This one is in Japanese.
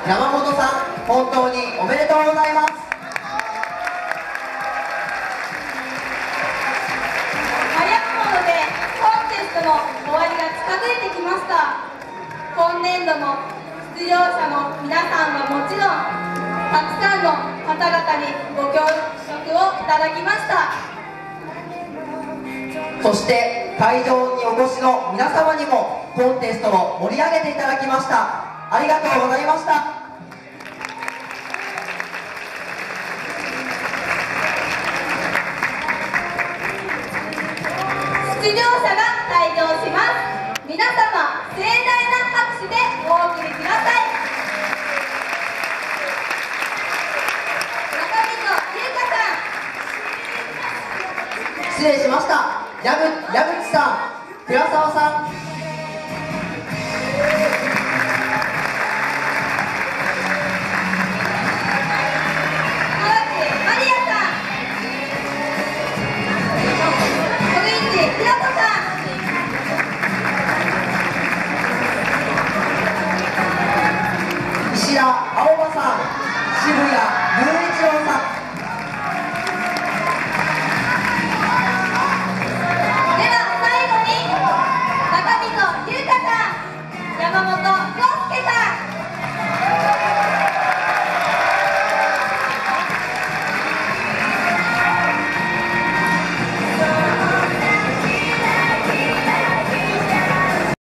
山本さん、本当におめでとうございます。 早いものでコンテストの終わりが近づいてきました。今年度も出場者の皆さんはもちろん、たくさんの方々にご協力をいただきました。 そして会場にお越しの皆様にもコンテストを盛り上げていただきました。ありがとうございました。 出場者が退場します。皆様、盛大な拍手でお送りください。中溝優香さん。 失礼しました。矢口さん、倉沢さん、石田青葉さん、渋谷雄一郎さん、